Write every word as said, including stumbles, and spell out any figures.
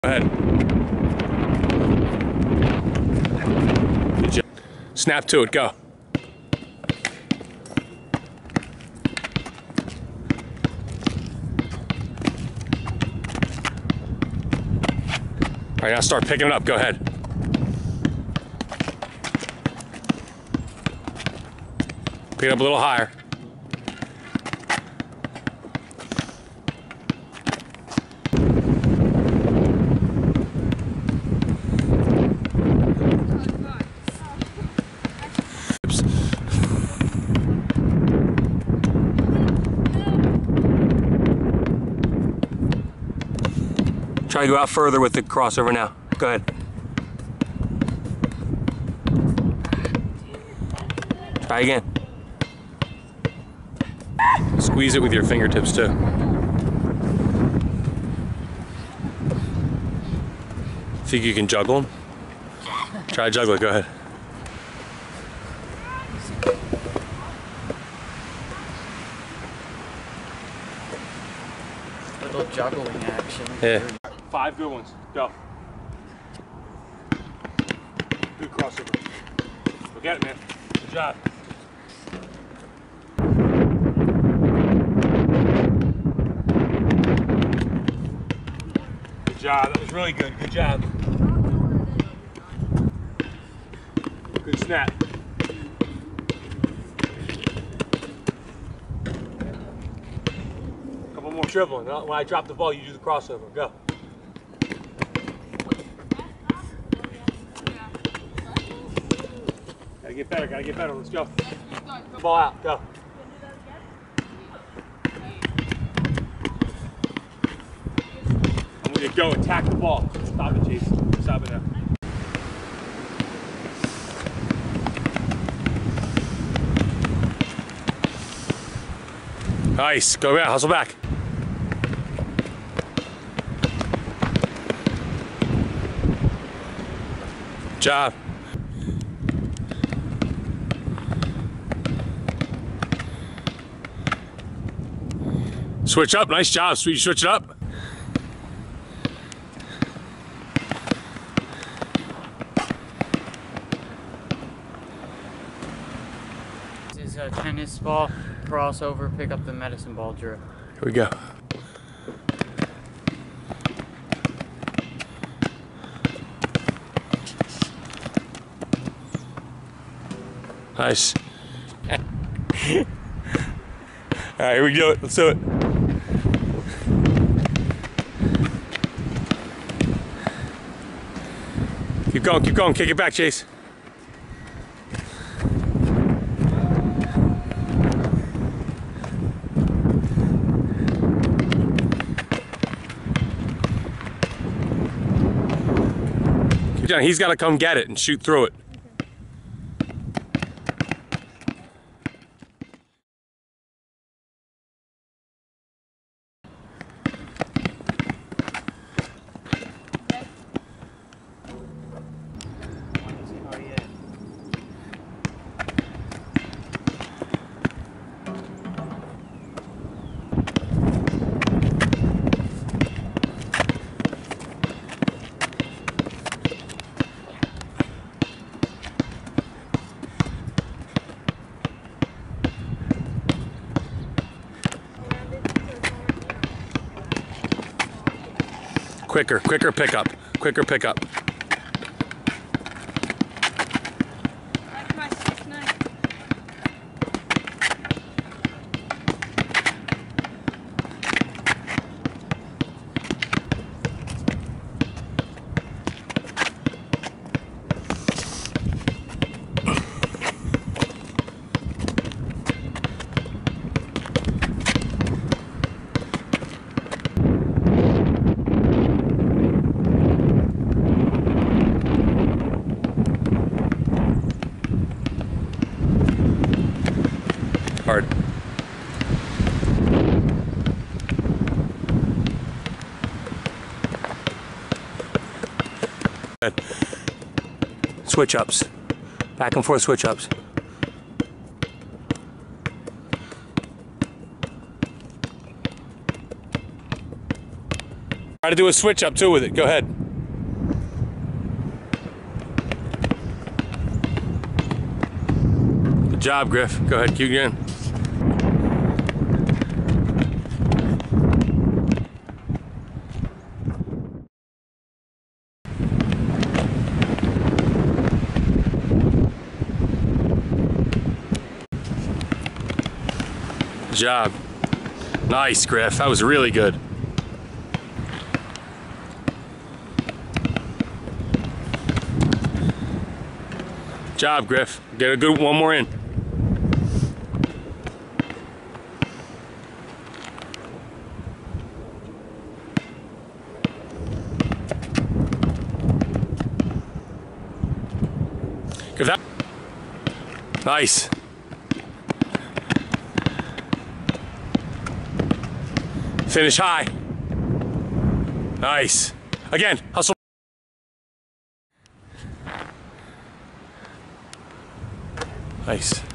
Go ahead. Good job. Snap to it, go. All right, now start picking it up, go ahead. Pick it up a little higher. Try to go out further with the crossover now. Go ahead. Try again. Squeeze it with your fingertips too. Think you can juggle them? Try to juggle it, go ahead. Little juggling action. Yeah. Five good ones. Go. Good crossover. Go get it, man. Good job. Good job. That was really good. Good job. Good snap. Couple more dribbling. When I drop the ball, you do the crossover. Go. Gotta get better, gotta get better, let's go. Ball out, go. I'm gonna go attack the ball. Stop it, Chase. Stop it now. Nice, go back, hustle back. Good job. Switch up, nice job, sweet, switch it up. This is a tennis ball, crossover, pick up the medicine ball drill. Here we go. Nice. All right, here we go. Let's do it. Keep going, keep going. Kick it back, Chase. Keep going. He's got to come get it and shoot through it. Quicker, quicker pickup, quicker pickup. Hard. Switch ups. Back and forth switch ups. Try to do a switch up too with it. Go ahead. Good job, Griff. Go ahead, keep going. Good job. Nice, Griff. That was really good. Good job, Griff. Get a good one more in. Good. That. Nice. Finish high. Nice. Again, hustle. Nice.